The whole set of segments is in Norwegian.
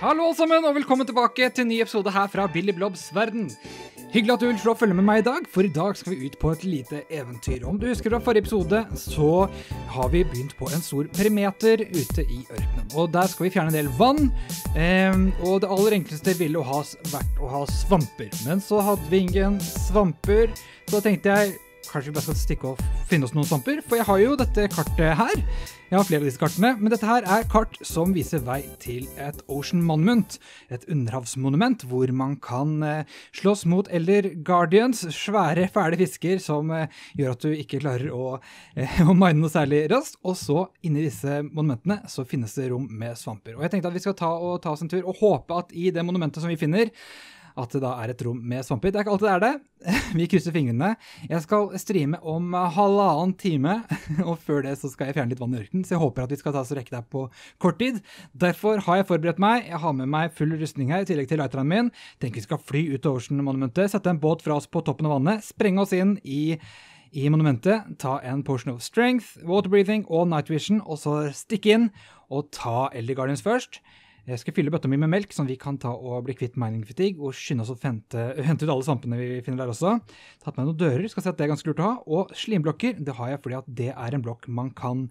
Hallo alle sammen, og velkommen tilbake til en ny episode her fra Billy Blobs verden. Hyggelig at du vil slå og følge med meg i dag, for i dag skal vi ut på et lite eventyr. Om du husker fra forrige episode, så har vi begynt på en stor perimeter ute i ørkenen. Og der skal vi fjerne en del vann, og det aller enkleste ville jo vært å ha svamper. Men så hadde vi ingen svamper, så da tenkte jeg, kanskje vi bare skal stikke og finne oss noen svamper, for jeg har jo dette kartet her. Jeg har flere av disse kartene, men dette her er kart som viser vei til et Ocean Monument, et underhavsmonument hvor man kan slåss mot Elder Guardians, svære, fæle fisker som gjør at du ikke klarer å mine noe særlig raskt, og så inni disse monumentene så finnes det rom med svamper. Og jeg tenkte at vi skal ta oss en tur og håpe at i det monumentet som vi finner, at det da er et rom med svamper. Det er ikke alltid det er det. Vi krysser fingrene. Jeg skal streame om 1,5 time, og før det så skal jeg fjerne litt vann i ørkenen, så jeg håper at vi skal ta oss og rekke det på kort tid. Derfor har jeg forberedt meg. Jeg har med meg full rustning her, i tillegg til lighteren min. Tenker vi skal fly ut til Ocean Monumentet, sette en båt fra oss på toppen av vannet, sprenge oss inn i monumentet, ta en potion of strength, water breathing og night vision, og så stikke inn og ta Elder Guardians først. Jeg skal fylle bøtta mi med melk, sånn vi kan ta og bli kvitt mining fatigue, og skynde oss å hente ut alle svampene vi finner der også. Tatt med noen dører, skal si at det er ganske lurt å ha, og slimblokker, det har jeg fordi at det er en blokk man kan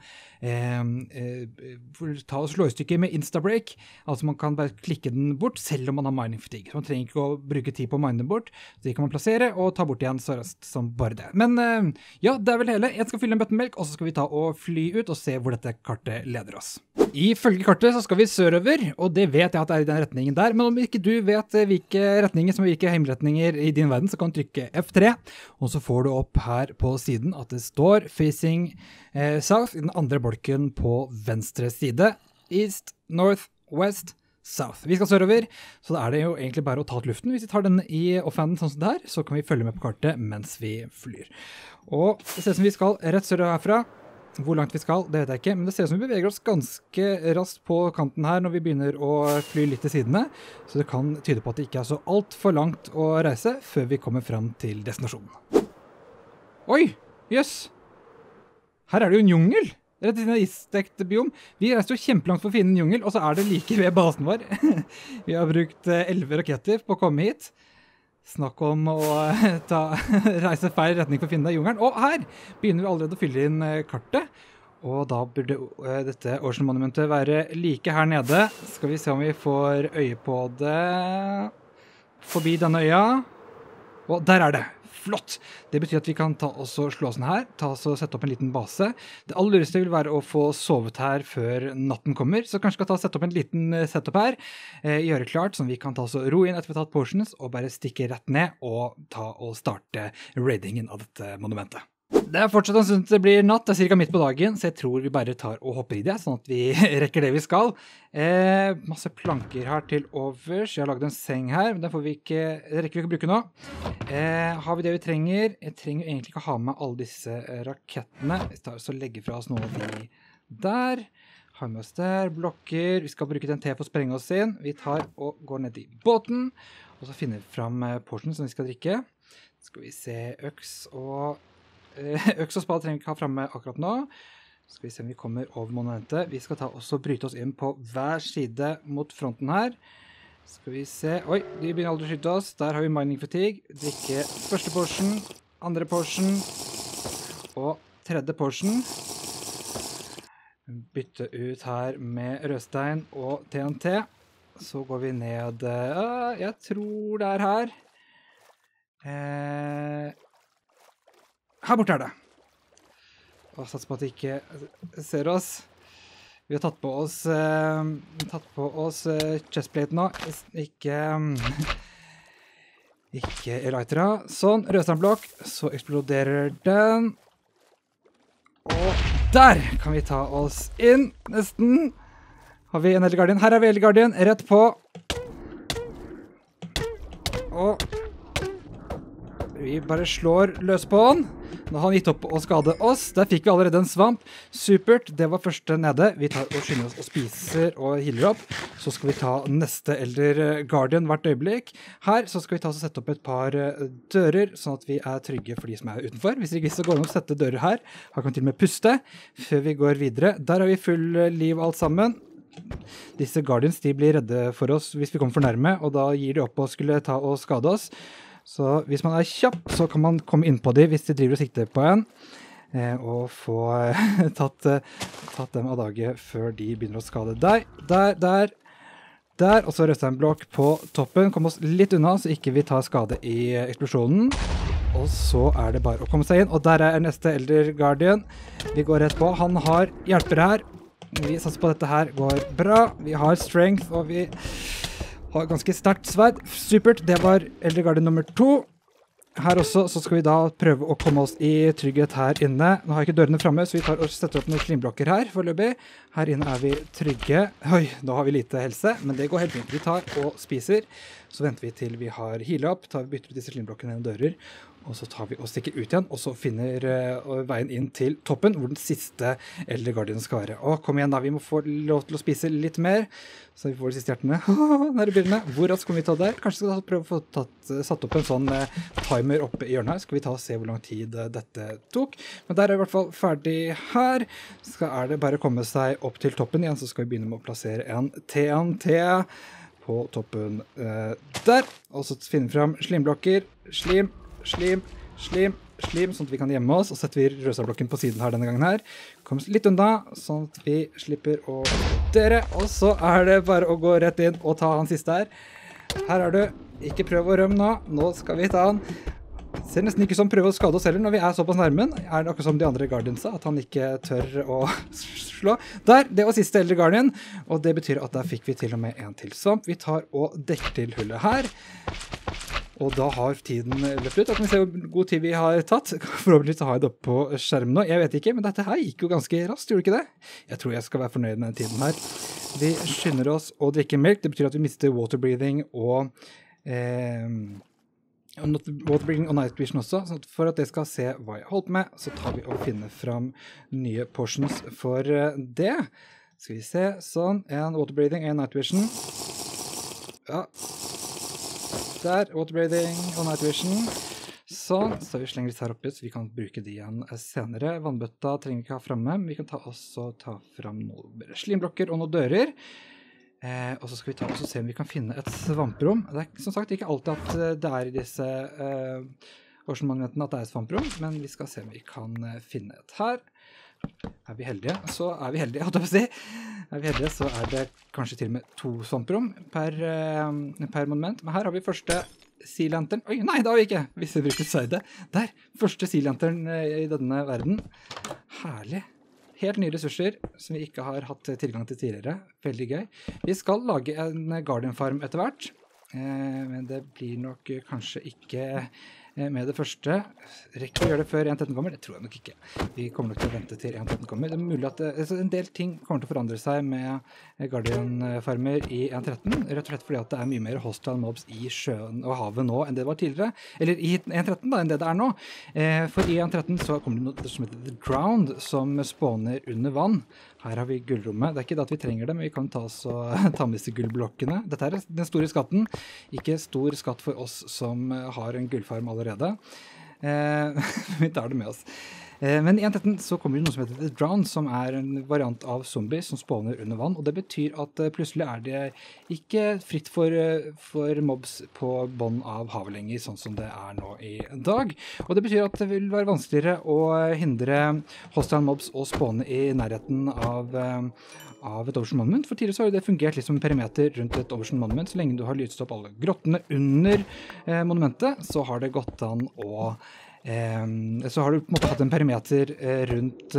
ta og slå i stykker med instabreak, altså man kan bare klikke den bort, selv om man har mining fatigue. Så man trenger ikke å bruke tid på å mine den bort, så de kan man plassere og ta bort igjen så raskt som bare det. Men ja, det er vel hele. Jeg skal fylle en bøtte med melk, og så skal vi ta og fly ut og se hvor dette kartet leder oss. Ifølge kartet så skal vi sørover, og det vet jeg at det er i den retningen der, men om ikke du vet hvilke retninger som er hvilke heimretninger i din verden, så kan du trykke F3, og så får du opp her på siden at det står Facing South i den andre bolken på venstre side. East, North, West, South. Vi skal sørover, så da er det jo egentlig bare å ta ut luften. Hvis vi tar den i offhanden sånn som det her, så kan vi følge med på kartet mens vi flyr. Og det ser ut som vi skal rett sørover herfra. Hvor langt vi skal, det vet jeg ikke, men det ser ut som vi beveger oss ganske raskt på kanten her når vi begynner å fly litt til sidene, så det kan tyde på at det ikke er så alt for langt å reise før vi kommer frem til destinasjonen. Oi, jøss! Her er det jo en jungel! Rett i en isdekt biom. Vi reiste jo kjempelangt for å finne en jungel, og så er det like ved basen vår. Vi har brukt 11 raketter på å komme hit. Snakk om å reise feil retning for å finne jungelen. Og her begynner vi allerede å fylle inn kartet. Og da burde dette Ocean Monumentet være like her nede. Skal vi se om vi får øye på det. Forbi denne øya. Og der er det. Flott! Det betyr at vi kan ta oss og slå oss ned her, ta oss og sette opp en liten base. Det aller lureste vil være å få sovet her før natten kommer, så kanskje skal ta og sette opp en liten setup her, gjøre klart sånn vi kan ta oss og ro inn etter vi har tatt portions, og bare stikke rett ned og ta og starte raidingen av dette monumentet. Det er fortsatt en stund det blir natt, det er cirka midt på dagen, så jeg tror vi bare tar og hopper i det, sånn at vi rekker det vi skal. Masse planker her til overs, jeg har laget en seng her, men den rekker vi ikke å bruke nå. Har vi det vi trenger? Jeg trenger egentlig ikke ha med alle disse rakettene. Vi tar oss og legger fra oss noen av de der. Har med oss der, blokker, vi skal bruke TNT for å sprenge oss inn. Vi tar og går ned i båten, og så finner vi frem portionen som vi skal drikke. Skal vi se, øks og spade trenger vi ikke ha fremme akkurat nå. Skal vi se om vi kommer over monumentet. Vi skal ta også bryte oss inn på hver side mot fronten her. Skal vi se. Oi, de begynner aldri å skyte oss. Der har vi mining fatigue. Drikke første portion, andre portion og tredje portion. Bytte ut her med rødstein og TNT. Så går vi ned. Jeg tror det er her. Her borte er det. Og satser på at de ikke ser oss. Vi har tatt på oss chestplate nå. Ikke elytra. Sånn, rødsteinblokk. Så eksploderer den. Og der kan vi ta oss inn. Nesten. Har vi en Elder Guardian? Her er vi Elder Guardian. Rett på. Og vi bare slår løs på han. Nå har han gitt opp å skade oss. Der fikk vi allerede en svamp. Supert, det var første nede. Vi tar og skynder oss og spiser og healer opp. Så skal vi ta neste Elder Guardian hvert øyeblikk. Her så skal vi ta og sette opp et par dører, sånn at vi er trygge for de som er utenfor. Hvis ikke så går det an å sette dører her. Her kan vi til og med puste før vi går videre. Der har vi full liv alt sammen. disse Guardians, de blir redde for oss hvis vi kommer for nærme, og da gir de opp og skulle ta og skade oss. Så hvis man er kjapp, så kan man komme inn på de hvis de driver og sikter på en, og få tatt dem av dage før de begynner å skade deg. Der, og så røster jeg en blokk på toppen. Kom oss litt unna, så ikke vi tar skade i eksplosjonen. Og så er det bare å komme seg inn. Og der er neste Elder Guardian. Vi går rett på. Han har hjelpere her. Vi satser på at dette her går bra. Vi har strength, og vi har ganske sterkt sverd. Supert. Det var Elder Guardian nummer 2. Her også så skal vi da prøve å komme oss i trygghet her inne. Nå har jeg ikke dørene fremme, så vi tar og setter opp noen klimblokker her foreløpig. Her inne er vi trygge. Oi, da har vi lite helse, men det går helt fint. Vi tar og spiser. Så venter vi til vi har healet opp, bytter ut disse klimblokkene gjennom dører, og så tar vi og stikker ut igjen, og så finner veien inn til toppen, hvor den siste Elder Guardian skal være. Å, kom igjen da, vi må få lov til å spise litt mer, så vi får de siste hjertene. Her i bildene. Hvor raskt kommer vi ta der? Kanskje skal vi prøve å få satt opp en sånn timer oppe i hjørnet her. Skal vi ta og se hvor lang tid dette tok. Men der er i hvert fall ferdig her. Så er det bare å komme seg opp til toppen igjen, så skal vi begynne med å plassere en TNT på toppen der. Og så finner vi frem slimblokker. Slim, sånn at vi kan gjemme oss, og setter vi rødsablokken på siden her denne gangen her. Kom litt unna, sånn at vi slipper å dere, og så er det bare å gå rett inn og ta han siste her. Her er du, ikke prøv å rømme nå skal vi ta han. Ser nesten ikke som prøve å skade oss heller når vi er såpass nærmen. Er det akkurat som de andre Guardiansa, at han ikke tør å slå. Der, det var siste Elder Guardian, og det betyr at der fikk vi til og med en til svamp. Vi tar og dekker til hullet her. Og da har tiden løpt ut. Da kan vi se hvor god tid vi har tatt. Forhåpentlig så har jeg det opp på skjermen nå. Jeg vet ikke, men dette her gikk jo ganske raskt, gjorde ikke det? Jeg tror jeg skal være fornøyd med den tiden her. Vi skynder oss å drikke melk. Det betyr at vi mister water breathing og water breathing og night vision også. Så for at det skal se hva jeg holdt med, så tar vi og finner fram nye portions for det. Skal vi se, sånn. En water breathing, en night vision. Ja. Der, water breathing og night vision. Sånn, så vi slenger disse her oppi, så vi kan bruke de igjen senere. Vannbøtta trenger vi ikke ha fremme, men vi kan også ta frem noen slimblokker og noen dører. Og så skal vi ta og se om vi kan finne et svamperom. Det er som sagt ikke alltid at det er i disse Ocean-monumentene at det er et svamperom, men vi skal se om vi kan finne et her. Er vi heldige, så er vi heldige, holdt jeg på å si. Er vi heldige, så er det kanskje til og med 2 svamperom per monument. Men her har vi første Sea Lantern. Oi, nei, det har vi ikke, hvis vi bruker sverdet. Der, første Sea Lantern i denne verden. Herlig. Helt nye ressurser som vi ikke har hatt tilgang til tidligere. Veldig gøy. Vi skal lage en Guardian Farm etter hvert, men det blir nok kanskje ikke med det første. Rekker vi å gjøre det før 1.13 kommer? Det tror jeg nok ikke. Vi kommer nok til å vente til 1.13 kommer. Det er mulig at en del ting kommer til å forandre seg med Guardian-farmer i 1.13, rett og slett fordi at det er mye mer hostile mobs i sjøen og havet nå enn det var tidligere, eller i 1.13 da, enn det er nå. For i 1.13 så kommer det noe som heter The Ground, som spawner under vann. Her har vi gullrommet. Det er ikke det at vi trenger det, men vi kan ta med disse gullblokkene. Dette er den store skatten. Ikke stor skatt for oss som har en gullfarm allerede. Vi tar det med oss. Men i 1.13 så kommer det noe som heter The Drown, som er en variant av zombies som spawner under vann, og det betyr at plutselig er det ikke fritt for mobs på bånd av havet lenger, sånn som det er nå i dag. Og det betyr at det vil være vanskeligere å hindre hostile mobs å spawne i nærheten av et Ocean Monument. For tidligere så har det fungert litt som en perimeter rundt et Ocean Monument. Så lenge du har lyst opp alle grottene under monumentet, så har det gått an å så har du på en måte hatt en perimeter rundt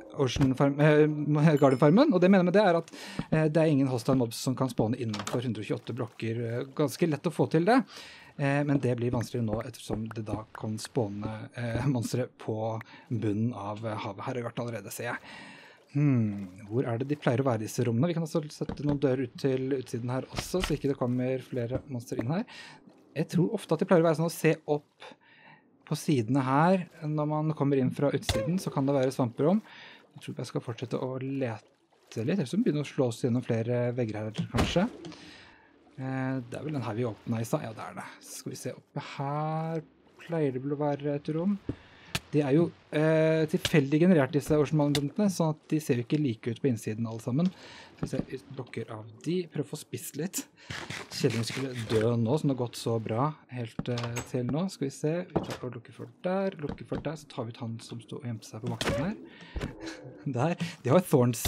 Guardian-farmen, og det mener med det er at det er ingen hostile mobs som kan spawne innenfor 128 blokker. Ganske lett å få til det, men det blir vanskeligere nå ettersom det da kan spawne monstre på bunnen av havet. Her har vi vært allerede, ser jeg. Hvor er det de pleier å være disse rommene? Vi kan også sette noen dører ut til utsiden her også, så ikke det kommer flere monstre inn her. Jeg tror ofte at de pleier å være sånn å se opp på sidene her. Når man kommer inn fra utsiden, så kan det være svamperom. Jeg tror jeg skal fortsette å lete litt, eller så begynner å slå oss gjennom flere vegger her, kanskje. Det er vel den her vi åpnet i stad. Ja, det er det. Så skal vi se oppe her. Pleier det å være et rom? De er jo tilfeldig generert, disse Ocean Monumentene, sånn at de ser jo ikke like ut på innsiden alle sammen. Så vi ser, vi blokker av de, prøver å få spist litt. Kjellingen skulle dø nå, som det har gått så bra helt til nå. Skal vi se, vi tar og lukker for der, så tar vi ut han som stod og gjemte seg på bakken her. Der, de har thorns,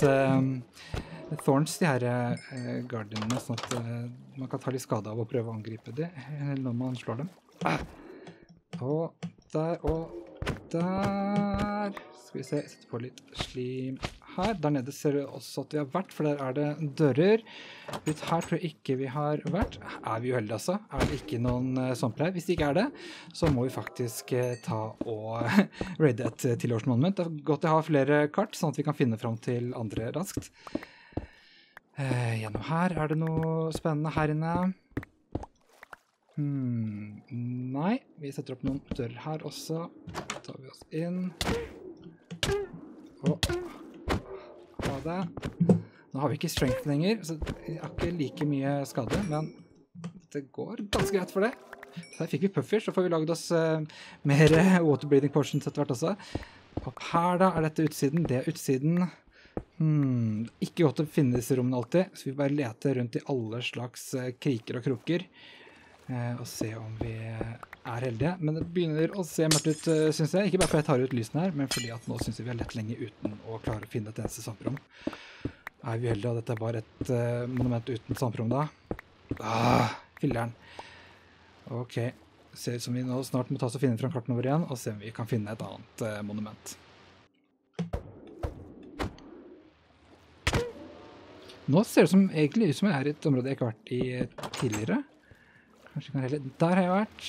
de her guardianene, sånn at man kan ta litt skade av å prøve å angripe de når man slår dem. Og der. Skal vi se, jeg setter på litt slim her. Der nede ser det også at vi har vært, for der er det dører. Ut her tror jeg ikke vi har vært. Er vi uheldige altså? Er det ikke noen svamper her? Hvis det ikke er det, så må vi faktisk ta og raide et tilårsmonument. Det er godt å ha flere kart, sånn at vi kan finne frem til andre raskt. Gjennom her, er det noe spennende her inne? Nei, vi setter opp noen dører her også. Da tar vi oss inn. Og ha det. Nå har vi ikke strength lenger, så vi har ikke like mye skade, men det går ganske greit for det. Så her fikk vi puffer, så får vi laget oss mer water breathing potions etter hvert også. Og her da er dette utsiden, det er utsiden. Ikke godt å finne disse rommene alltid, så vi bare leter rundt i alle slags kriker og kroker. Og se om vi er heldige. Men det begynner å se mørkt ut, synes jeg. Ikke bare fordi jeg tar ut lysene her, men fordi at nå synes jeg vi har lett lenge uten å klare å finne et eneste svamperom. Er vi heldige, og dette er bare et monument uten svamperom da? Filleren. Ok, ser ut som vi nå snart må ta oss og finne frem karten over igjen, og se om vi kan finne et annet monument. Nå ser det som egentlig ut som jeg er i et område jeg ikke har vært i tidligere. Kanskje kan heller... Der har jeg vært.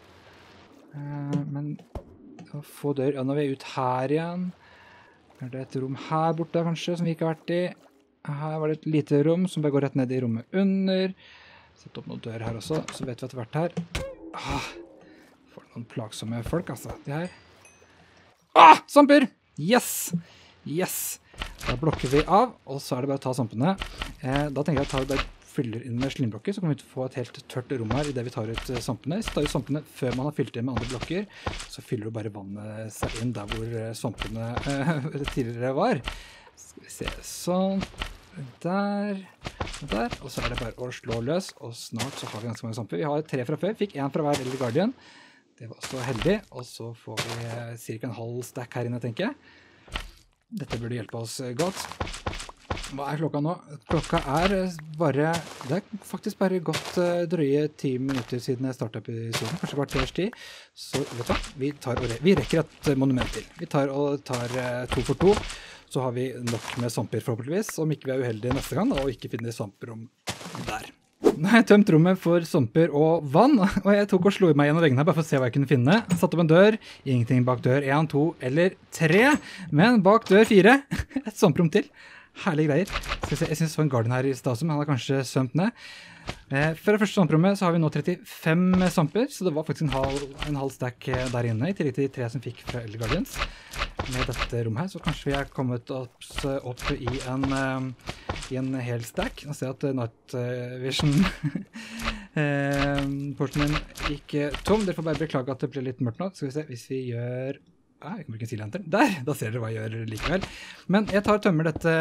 Men å få dør... Ja, nå er vi ut her igjen. Er det et rom her borte kanskje, som vi ikke har vært i? Her var det et lite rom som bare går rett ned i rommet under. Sett opp noen dør her også, så vet vi at vi har vært her. For noen plagsomme folk, altså. De her. Svamper! Yes! Yes! Da blokker vi av, og så er det bare å ta svampene. Da tenker jeg at vi bare fyller inn med slimblokker, så kommer vi til å få et helt tørt rom her i det vi tar ut svampene. Hvis vi tar ut svampene før man har fylt inn med andre blokker, så fyller jo bare vannet seg inn der hvor svampene tidligere var. Skal vi se, sånn, der, og så er det bare å slå løs, og snart så har vi ganske mange svamper. Vi har 3 fra før, fikk 1 fra hver Elder Guardian. Det var også heldig, og så får vi cirka en halv stack her inne, tenker jeg. Dette burde hjelpe oss godt. Hva er klokka nå? Klokka er bare, det er faktisk bare gått drøye 10 minutter siden jeg startet episoden, kanskje bare 3 års tid. Så vet du hva, vi rekker et monument til. Vi tar 2 for 2, så har vi nok med svamper forhåpentligvis, om ikke vi er uheldige neste gang, og ikke finner svamperom der. Nå har jeg tømt rommet for svamper og vann, og jeg tok og slo i meg gjennom veggene her bare for å se hva jeg kunne finne. Satt opp en dør, ingenting bak dør 1, 2 eller 3, men bak dør 4, et svamprom til. Herlige greier. Skal vi se, jeg synes det var en garden her i stedet, men han har kanskje svømt ned. For det første svamperommet så har vi nå 35 svamper, så det var faktisk en halv stack der inne, i tillegg til de 3 som fikk fra Elder Guardians. Med dette rommet her, så kanskje vi er kommet opp i en hel stack. Nå ser jeg at Night Vision portionen min gikk tom. Dere får bare beklage at det ble litt mørkt nå. Skal vi se, hvis vi gjør... jeg kan bruke en Sea-lantern. Der! Da ser dere hva jeg gjør likevel. Men jeg tar tømmer dette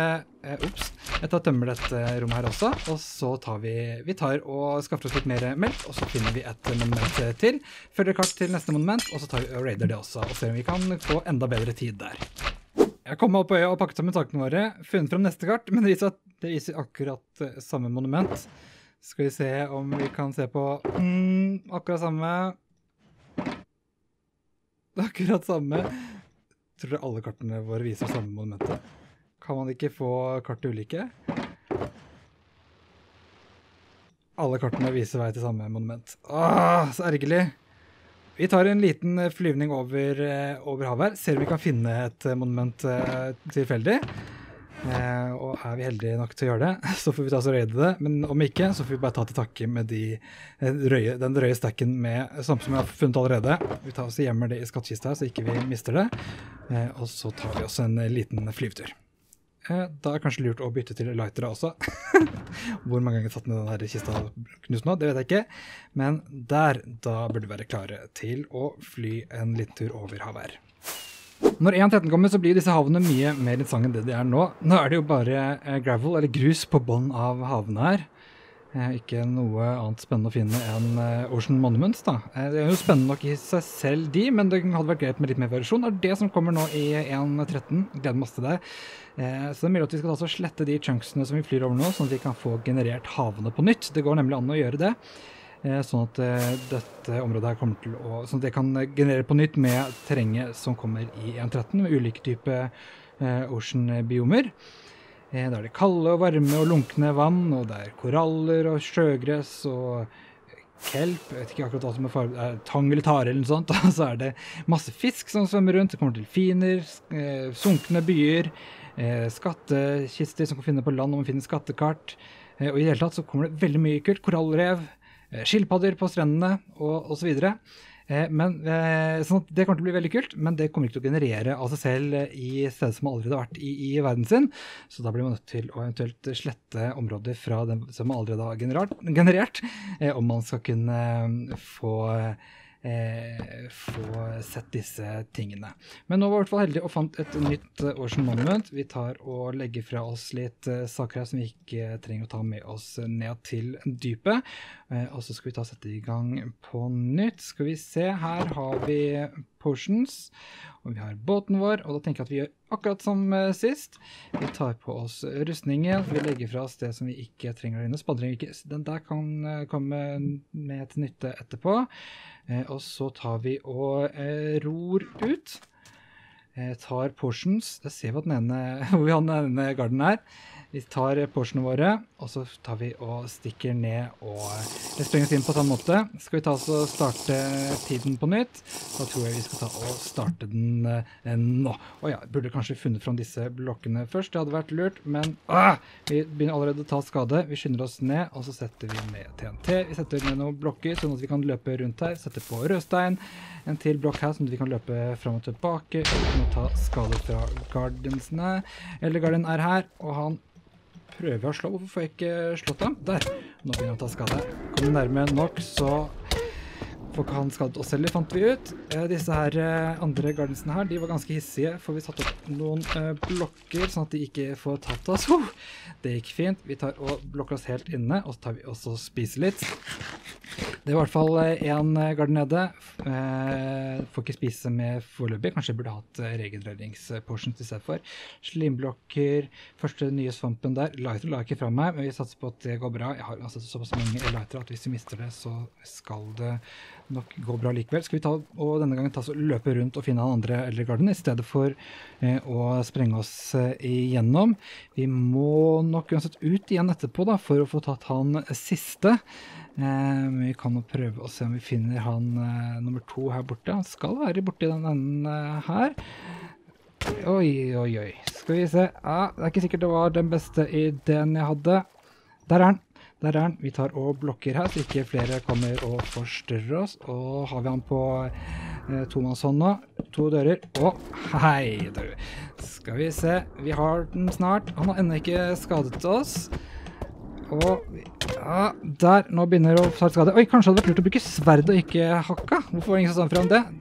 rommet her også, og så tar vi tar og skaffer oss litt mer melk, og så finner vi et monument til. Følger kart til neste monument, og så tar vi og raider det også, og ser om vi kan få enda bedre tid der. Jeg kom opp på øya og pakket sammen takene våre, funnet frem neste kart, men det viser akkurat samme monument. Skal vi se om vi kan se på akkurat samme... Akkurat samme. Tror dere alle kartene våre viser samme monumentet? Kan man ikke få kart ulike? Alle kartene viser vei til samme monument. Så ergerlig. Vi tar en liten flyvning over havet her. Ser om vi kan finne et monument tilfeldig. Og er vi heldige nok til å gjøre det, så får vi ta oss og raide det. Men om ikke, så får vi bare ta til takke med den drøye stacken med svamp som vi har funnet allerede. Vi tar oss og gjemmer det i skattkista her, så ikke vi mister det. Og så tar vi oss en liten flyvetur. Da er det kanskje lurt å bytte til lightere også. Hvor mange ganger jeg satt ned denne kista knust nå, det vet jeg ikke. Men da burde vi være klare til å fly en liten tur over havet her. Når 1.13 kommer, så blir disse havene mye mer interessante enn det de er nå. Nå er det jo bare gravel, eller grus, på bånd av havene her. Ikke noe annet spennende å finne enn Ocean Monuments, da. Det er jo spennende nok i seg selv de, men det hadde vært greit med litt mer variasjon. Det er det som kommer nå i 1.13. Gleder masse til det. Så det er mulig at vi skal altså slette de chunksene som vi flyr over nå, sånn at vi kan få generert havene på nytt. Det går nemlig an å gjøre det. Sånn at dette området her kommer til å, sånn at det kan generere på nytt med terrenget som kommer i 1.13 med ulike typer ocean-biomer. Der er det kalde og varme og lunkne vann, og det er koraller og sjøgress og kelp, jeg vet ikke akkurat hva som er farlig, tang eller tare eller noe sånt, og så er det masse fisk som svømmer rundt, det kommer til delfiner, sunkne byer, skattekister som kan finne på land om man finner skattekart, og i det hele tatt så kommer det veldig mye kult, korallrev, skilpadder på strendene og så videre. Sånn at det kommer til å bli veldig kult, men det kommer ikke til å generere av seg selv i stedet som allerede har vært i verden sin. Så da blir man nødt til å eventuelt slette områder fra dem som allerede har generert, om man skal kunne få sett disse tingene. Men nå var vi i hvert fall heldige og fant et nytt Ocean Monument. Vi tar og legger fra oss litt saker her som vi ikke trenger å ta med oss ned til dypet. Og så skal vi sette i gang på nytt. Skal vi se, her har vi potions, og vi har båten vår, og da tenker jeg at vi gjør akkurat som sist. Vi tar på oss rustningen, vi legger fra oss det som vi ikke trenger der inne. Spadrer ikke, den der kan komme med til nytte etterpå. Og så tar vi og ror ut. Tar portions, da ser vi at hvor vi har den ene garden her. Vi tar portionene våre, og så tar vi og stikker ned og sprenger oss inn på samme måte. Skal vi ta oss og starte tiden på nytt? Da tror jeg vi skal ta og starte den nå. Og ja, burde kanskje funnet fram disse blokkene først, det hadde vært lurt, men vi begynner allerede å ta skade. Vi skynder oss ned, og så setter vi ned TNT. Vi setter ned noen blokker, sånn at vi kan løpe rundt her, setter på rødstein, en til blokk her, sånn at vi kan løpe frem og tilbake, uten å ta skade fra guardiansene. Eller guardian er her, og han prøver å slå. Hvorfor får jeg ikke slått ham? Der! Nå begynner han å ta skade. Kommer nærme nok, så får ikke han skadet oss heller, fant vi ut. Disse her andre guardiansene her, de var ganske hissige, for vi satte opp noen blokker, sånn at de ikke får tatt oss. Det gikk fint. Vi tar og blokker oss helt inne, og så tar vi også og spiser litt. Det var i hvert fall en guard nede. Får ikke spise med foreløpig. Kanskje jeg burde hatt regenereringspotions i stedet for. Slimblokker, første nye svampen der. Lighter la ikke fra meg, men vi satser på at det går bra. Jeg har altså såpass mange lighter at hvis vi mister det, så skal det nok gå bra likevel. Skal vi ta, og denne gangen løpe rundt og finne den andre eldregarden i stedet for å sprenge oss igjennom. Vi må nok uansett ut igjen etterpå da, for å få tatt han siste. Men vi kan jo prøve å se om vi finner han nummer 2 her borte. Han skal være borte i den enden her. Oi, oi, oi. Skal vi se. Det er ikke sikkert det var den beste ideen jeg hadde. Der er han. Der er han. Vi tar og blokker her, så ikke flere kommer og forstyrrer oss. Og har vi han på tomannshånd nå. 2 dører. Hei, dør. Skal vi se. Vi har den snart. Han har ennå ikke skadet oss. Og der, nå begynner det å ta skade. Oi, kanskje hadde det vært lurt å bruke sverd og ikke hakka. Hvorfor var det ingen som sa frem det?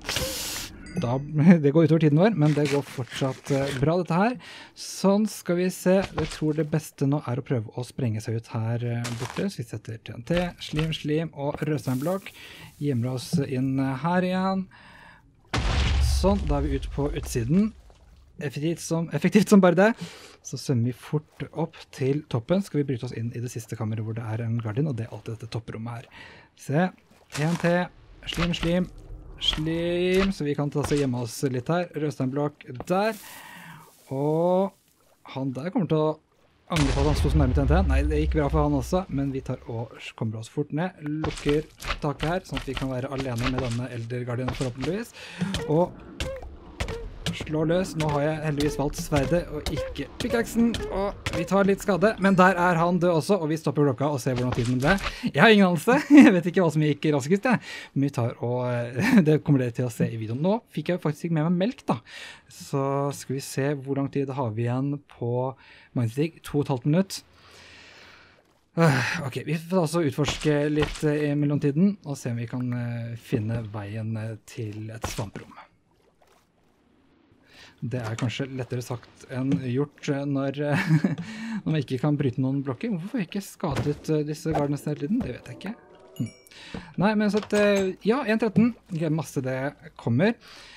Det går utover tiden vår, men det går fortsatt bra dette her. Sånn, skal vi se. Jeg tror det beste nå er å prøve å sprenge seg ut her borte. Så vi setter TNT, slim og rødsteinblokk. Gjemmer oss inn her igjen. Sånn, da er vi ute på utsiden. Effektivt som bare det. Så svømmer vi fort opp til toppen. Skal vi bryte oss inn i det siste kammeret hvor det er en guardian, og det er alltid dette topprommet her. Se, TNT, slim, så vi kan gjemme oss litt her. Rødsteinblokk der. Og han der kommer til å angre på at han stod så nærme TNT. Nei, det gikk bra for han også, men vi tar og kommer oss fort ned. Lukker taket her, sånn at vi kan være alene med denne eldre guardian forhåpentligvis. Og slår løs. Nå har jeg heldigvis valgt sverdet og ikke pickaxen, og vi tar litt skade, men der er han død også, og vi stopper klokka og ser hvordan tiden ble. Jeg har ingen anelse, jeg vet ikke hva som gikk raskest, men vi tar og det kommer dere til å se i videoen. Nå fikk jeg faktisk ikke med meg melk da, så skal vi se hvor lang tid har vi igjen på Mindstig. 2,5 minutter. Ok, vi får altså utforske litt i mellomtiden, og se om vi kan finne veien til et svamperom. Det kanskje lettere sagt enn gjort når, når man ikke kan bryte noen blokker. Hvorfor får jeg ikke skadet disse gardens hele tiden? Det vet jeg ikke. Nei, men så at, ja, 1.13, masse det kommer.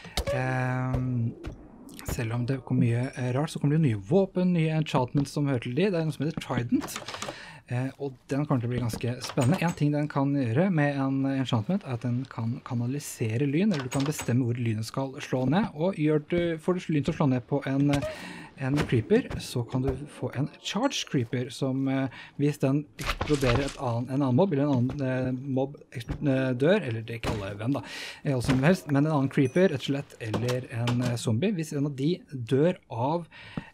Selv om det kommer mye rart, så kommer det nye våpen, nye enchantments som hører til de. Det noe som heter Trident. Og den kommer til å bli ganske spennende. En ting den kan gjøre med en enchantment at den kan kanalisere lyn, eller du kan bestemme hvor lynet skal slå ned, og får du lyn til å slå ned på en creeper, så kan du få en charge creeper, som hvis den eksploderer en annen mobb, eller en annen mobb dør, eller det ikke alle venn da, som helst, men en annen creeper, et skjelett eller en zombie, hvis en av de dør av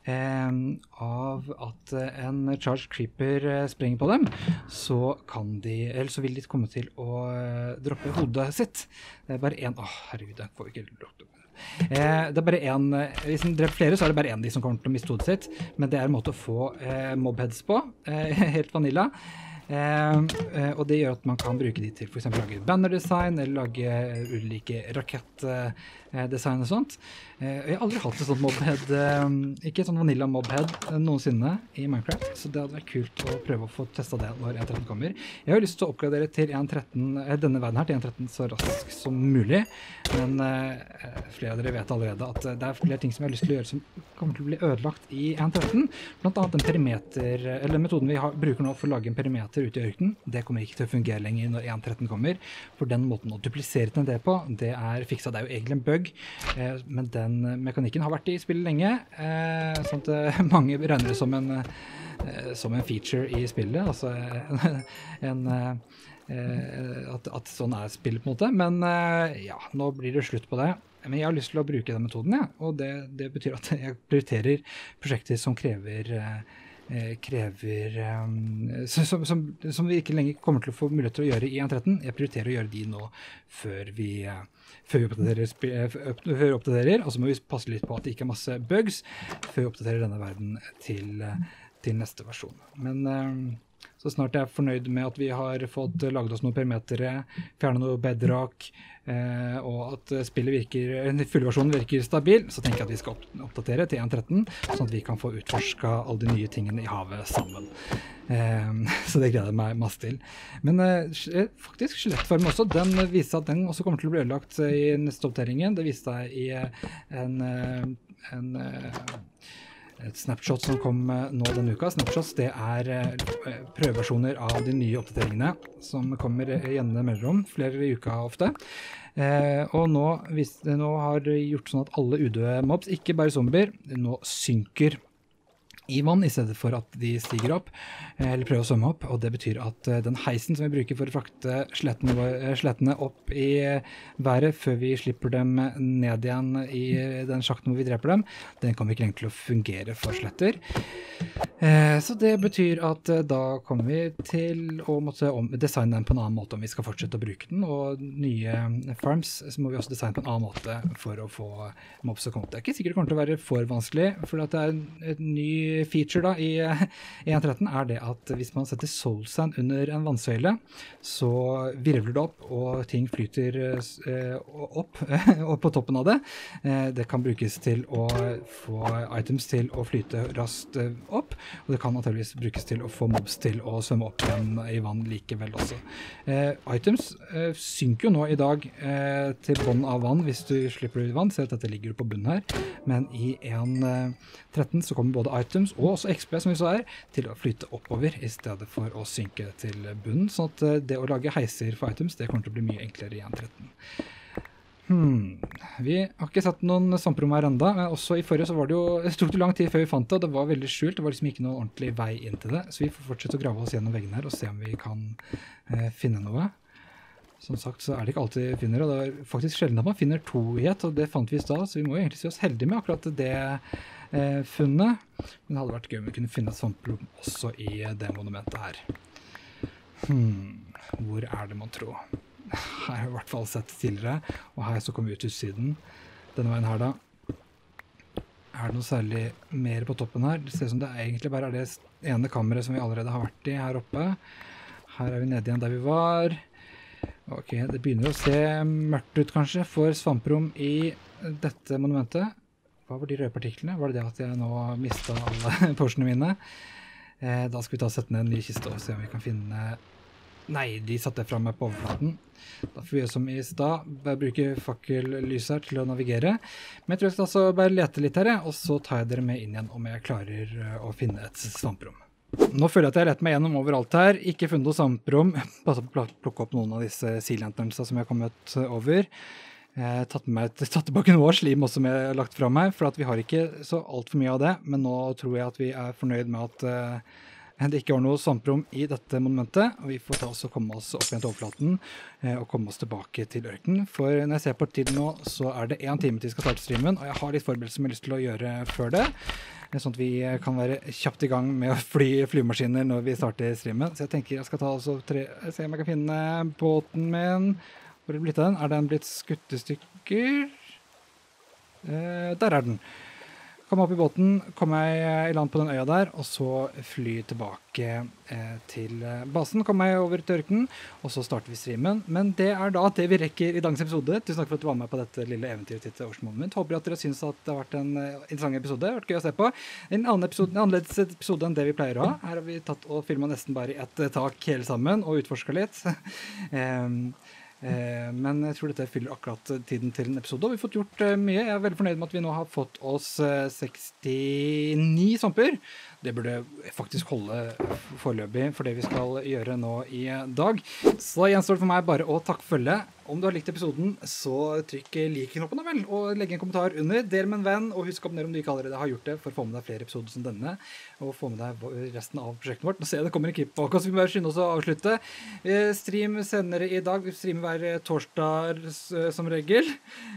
at en charge creeper sprenger på dem, så vil de komme til å droppe hodet sitt. Det bare en, herregud, det får vi ikke droppe. Det bare en, hvis den dreper flere, så det bare en de som kommer til å miste hodet sitt, men det en måte å få mobheads på, helt vanilla. Og det gjør at man kan bruke de til for eksempel lage bannerdesign eller lage ulike rakettdesign og sånt. Jeg har aldri hatt et sånt mobhead, ikke sånn vanilla mobhead noensinne i Minecraft, så det hadde vært kult å prøve å få testet det når 1.13 kommer. Jeg har lyst til å oppgradere til denne verden her til 1.13 så raskt som mulig, men flere av dere vet allerede at det flere ting som jeg har lyst til å gjøre som kommer til å bli ødelagt i 1.13, blant annet en perimeter, eller metoden vi bruker nå for å lage en perimeter ute i ørkenen, det kommer ikke til å fungere lenger når 1.13 kommer, for den måten å duplisere den det på, det fikset, det jo egentlig en bug, men den mekanikken har vært i spillet lenge, sånn at mange regner det som en feature i spillet, altså at sånn spillet på en måte, men ja, nå blir det slutt på det. Men jeg har lyst til å bruke den metoden, ja, og det betyr at jeg prioriterer prosjekter som som vi ikke lenger kommer til å få mulighet til å gjøre i 1.13. Jeg prioriterer å gjøre de nå før vi oppdaterer, og så må vi passe litt på at det ikke masse bugs før vi oppdaterer denne verden til neste versjon. Men så snart jeg fornøyd med at vi har fått laget oss noen perimetere, fjernet noe bedrock, og at fullversjonen virker stabil, så tenker jeg at vi skal oppdatere til 1.13, sånn at vi kan få utforsket alle de nye tingene i havet sammen. Så det gleder jeg meg masse til. Men faktisk skjelettformen også, den viste at den også kommer til å bli ødelagt i neste oppdateringen. Det viste seg i et snapshot som kom nå denne uka. Snapshots, det prøveversjoner av de nye oppdateringene som kommer igjen mellom flere i uka ofte. Og nå har det gjort sånn at alle udøde mobs, ikke bare zombier, nå synker i vann i stedet for at de stiger opp, eller prøver å svømme opp, og det betyr at den heisen som vi bruker for å frakte skjelettene opp i været før vi slipper dem ned igjen i den sjakten hvor vi dreper dem, den kommer ikke lenger til å fungere for skjeletter. Så det betyr at da kommer vi til å måtte designe den på en annen måte om vi skal fortsette å bruke den, og nye farms så må vi også designe på en annen måte for å få mobs å komme. Det ikke sikkert det kommer til å være for vanskelig, for at det et ny feature da i 1.13 det at hvis man setter soul sand under en vannsøyle, så virvler det opp, og ting flyter opp på toppen av det. Det kan brukes til å få items til å flyte raskt opp, og det kan naturligvis brukes til å få mobs til å svømme opp igjen i vann likevel også. Items synker jo nå i dag til bånd av vann hvis du slipper ut i vann, ser at dette ligger på bunnen her, men i 1.13 så kommer både items og også XP, som vi så til å flyte oppover i stedet for å synke til bunnen, sånn at det å lage heiser for items, det kommer til å bli mye enklere i 1.13. Vi har ikke sett noen svamperom her enda, men også i forrige så det tok det lang tid før vi fant det, og det var veldig skjult, det var liksom ikke noe ordentlig vei inn til det, så vi får fortsette å grave oss gjennom veggene her og se om vi kan finne noe. Som sagt så det ikke alltid vi finner, og det faktisk sjelden at man finner to i et, og det fant vi i sted, så vi må jo egentlig si oss heldige med akkurat det funnet, men det hadde vært gøy om vi kunne finne et svamperom også i det monumentet her. Hvor det man tror? Her har jeg i hvert fall sett tidligere, og her så kommer vi ut til utsiden. Denne veien her da. Det noe særlig mer på toppen her? Det ser ut som det egentlig bare det ene kammeret som vi allerede har vært i her oppe. Her vi nede igjen der vi var. Ok, det begynner å se mørkt ut kanskje for svamperom i dette monumentet. Hva var de røde partiklene? Var det at jeg nå mistet alle porsene mine? Da skal vi ta og sette ned en ny kiste og se om vi kan finne... Nei, de satte jeg fra meg på overflaten. Da får vi gjøre som i sted, bare bruke fakkellys her til å navigere. Men jeg tror jeg skal altså bare lete litt her, og så tar jeg dere med inn igjen om jeg klarer å finne et svamperom. Nå føler jeg at jeg leter meg gjennom overalt her, ikke funnet noe svamperom. Bare på å plukke opp noen av disse sea lanterns som jeg har kommet over. Tatt tilbake noe av slim også som jeg har lagt fra meg, for at vi har ikke så alt for mye av det, men nå tror jeg at vi er fornøyd med at det ikke var noe svamperom i dette monumentet, og vi får ta oss og komme oss opp igjen til overflaten og komme oss tilbake til ørkenen. For når jeg ser på tiden nå, så er det 1 time til vi skal starte streamen, og jeg har litt forberedelser som jeg har lyst til å gjøre før det, sånn at vi kan være kjapt i gang med å flymaskiner når vi starter streamen. Så jeg tenker jeg skal ta også se om jeg kan finne båten min. Hvor er det blitt den? Er den blitt skutt i stykker? Der er den. Kom opp i båten, kom jeg i land på den øya der, og så fly tilbake til basen. Kom jeg over til ørkenen, og så starter vi streamen. Men det er da det vi rekker i dagens episode. Tusen takk for at du var med på dette lille eventyret til Ocean Monument. Håper at dere synes at det har vært en interessant episode. Det har vært gøy å se på. En annerledes episode enn det vi pleier å ha. Her har vi tatt og filmet nesten bare i ett tak hele sammen, og utforsket litt. Men jeg tror dette fyller akkurat tiden til en episode, og vi har fått gjort mye. Jeg er veldig fornøyd med at vi nå har fått oss 69 svamper. Det burde faktisk holde foreløpig for det vi skal gjøre nå i dag. Så gjenstår det for meg bare å takke for følget. Om du har likt episoden, så trykk like-knappen da vel, og legg en kommentar under, del med en venn, og husk å abonnere om du ikke allerede har gjort det, for å få med deg flere episoder som denne, og få med deg resten av prosjektet vårt. Nå ser jeg det kommer en klipp bak oss, vi må bare skynde oss å avslutte. Stream senere i dag, vi streamer hver torsdag som regel.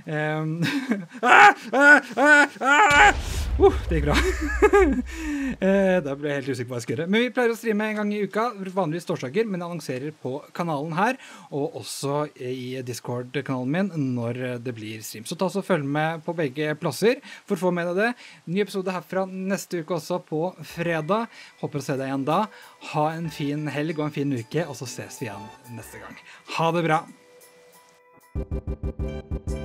Det gikk bra. Da ble jeg helt usikker på hva jeg skal gjøre. Men vi pleier å streame en gang i uka, vanligvis torsdager, men jeg annonserer på kanalen her, og også i Discord-kanalen min når det blir stream. Så ta oss og følg med på begge plasser for å få med deg det. Ny episode herfra neste uke også på fredag. Håper å se deg igjen da. Ha en fin helg og en fin uke, og så ses vi igjen neste gang. Ha det bra!